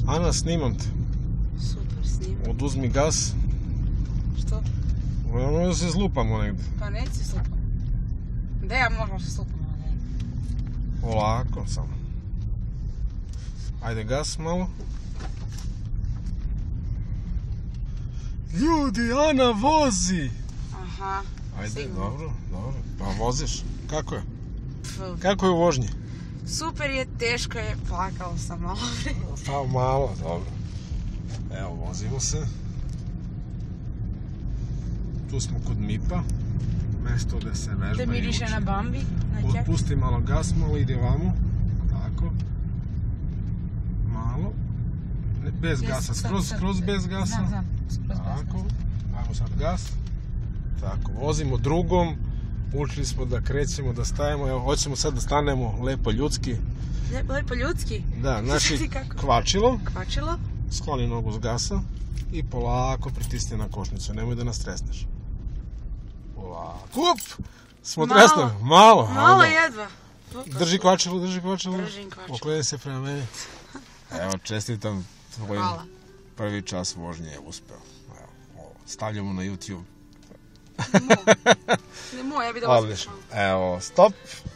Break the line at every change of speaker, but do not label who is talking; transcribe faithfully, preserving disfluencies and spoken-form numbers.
Ana, snimam te.
Super, snimam.
Oduzmi gas.
Što?
Ono da se zlupamo negdje.
Pa neći se slupam. Da ja možemo se slupamo negdje.
Polako samo. Ajde gas malo. Ljudi, Ana vozi!
Aha,
Ajde,
sigurno.
dobro, dobro. Pa voziš. Kako je?
Pfu.
Kako je u vožnji?
Super je, teško je, plakala sam malo.
Pa malo, dobro. Evo, vozimo se. Tu smo kod Mipa. Mjesto gdje se vežba
Da
i
miriše
uči.
na Bambi, na kek.
Pusti malo gas, malo ide vamo. Tako. Malo. Ne, bez
Jes,
gasa,
sad,
skroz,
sad.
skroz bez gasa.
Znam, znam, skroz bez
Tako.
gasa.
Ajmo sad gas. Tako, vozimo drugom. Učili smo da krećemo, da stajemo. Evo, hoćemo sad da stanemo lepo ljudski.
Lep- Lepo ljudski.
Da, znači
Vidi kako.
kvačilo.
Kvačilo.
Skloni nogu s gasa i polako pritisni na košnicu. Nemoj da nas tresneš. Polako. Up! Smo
Malo.
tresnuli. Malo.
Malo
ajde.
jedva. Opa.
Drži kvačilo, drži kvačilo.
Držim kvačilo.
Okreni se prema meni. Evo, čestitam. Tvoj
Hvala.
prvi čas vožnje je uspeo. Evo, ovo, stavljamo na YouTube.
Ne moj, ja bi da
Odlično. Evo, stop.